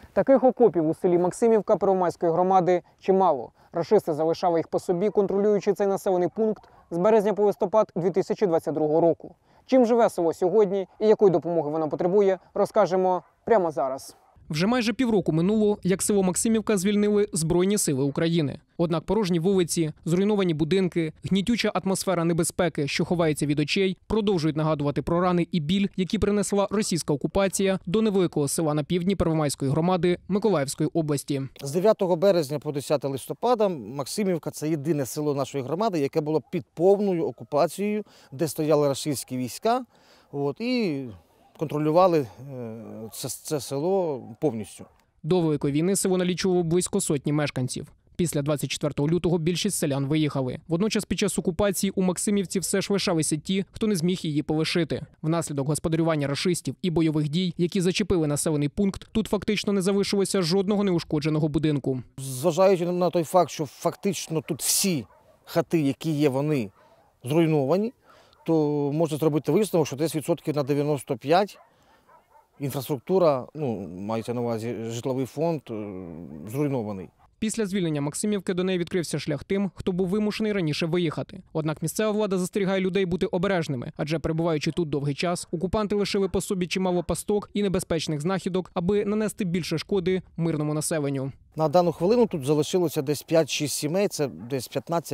Таких окопів у селі Максимівка Первомайської громади чимало. Рашисти залишали їх по собі, контролюючи цей населений пункт з березня по листопад 2022 року. Чим живе село сьогодні і якої допомоги воно потребує, розкажемо прямо зараз. Вже майже півроку минуло, як село Максимівка звільнили Збройні сили України. Однак порожні вулиці, зруйновані будинки, гнітюча атмосфера небезпеки, що ховається від очей, продовжують нагадувати про рани і біль, які принесла російська окупація до невеликого села на півдні Первомайської громади Миколаївської області. З 9 березня по 10 листопада Максимівка – це єдине село нашої громади, яке було під повною окупацією, де стояли російські війська і контролювали це село повністю. До Великої війни село налічувало близько сотні мешканців. Після 24 лютого більшість селян виїхали. Водночас під час окупації у Максимівці все ж лишалися ті, хто не зміг її полишити. Внаслідок господарювання рашистів і бойових дій, які зачепили населений пункт, тут фактично не залишилося жодного неушкодженого будинку. Зважаючи на той факт, що фактично тут всі хати, які є, вони зруйновані, то можна зробити висновок, що десь відсотків на 95 інфраструктура, мається на увазі житловий фонд, зруйнований. Після звільнення Максимівки до неї відкрився шлях тим, хто був вимушений раніше виїхати. Однак місцева влада застерігає людей бути обережними, адже перебуваючи тут довгий час, окупанти лишили по собі чимало пасток і небезпечних знахідок, аби нанести більше шкоди мирному населенню. На дану хвилину тут залишилося десь 5-6 сімей, це десь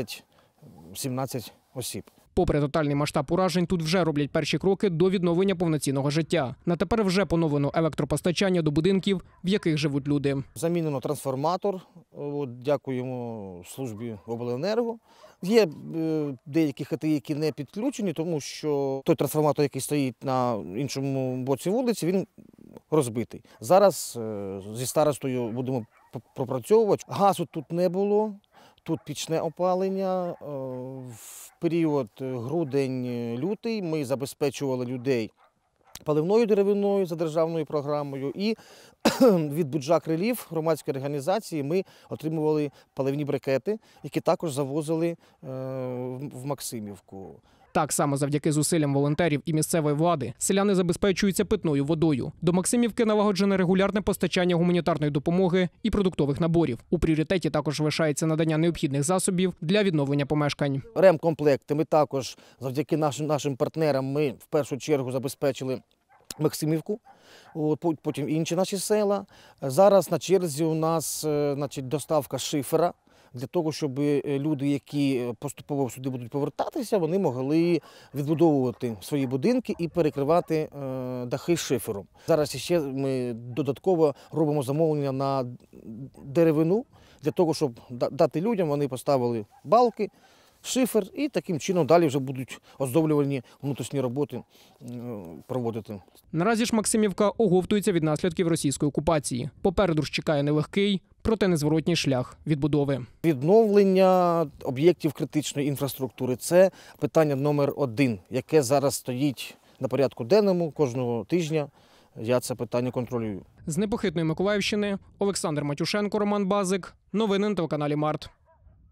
15-17 осіб. Попри тотальний масштаб уражень, тут вже роблять перші кроки до відновлення повноцінного життя. На тепер вже поновлено електропостачання до будинків, в яких живуть люди. Замінено трансформатор, дякуємо службі обленерго. Є деякі хати, які не підключені, тому що той трансформатор, який стоїть на іншому боці вулиці, він розбитий. Зараз зі старостою будемо пропрацьовувати. Газу тут не було. Тут пічне опалення. В період грудень-лютий ми забезпечували людей паливною деревиною за державною програмою. І від Буджак Реліф, громадської організації, ми отримували паливні брикети, які також завозили в Максимівку. Так само завдяки зусиллям волонтерів і місцевої влади селяни забезпечуються питною водою. До Максимівки налагоджене регулярне постачання гуманітарної допомоги і продуктових наборів. У пріоритеті також лишається надання необхідних засобів для відновлення помешкань. Ремкомплекти ми також завдяки нашим партнерам ми в першу чергу забезпечили Максимівку, потім інші наші села. Зараз на черзі у нас доставка шифера, для того, щоб люди, які поступово сюди будуть повертатися, вони могли відбудовувати свої будинки і перекривати дахи шифером. Зараз ще ми додатково робимо замовлення на деревину, для того, щоб дати людям, вони поставили балки, шифер і таким чином далі вже будуть оздоблювальні внутрішні роботи проводити. Наразі ж Максимівка оговтується від наслідків російської окупації. Попереду ж чекає нелегкий, проте незворотній шлях відбудови. Відновлення об'єктів критичної інфраструктури – це питання номер 1, яке зараз стоїть на порядку денному кожного тижня. Я це питання контролюю. З непохитної Миколаївщини Олександр Матюшенко, Роман Базик. Новини на телеканалі Март.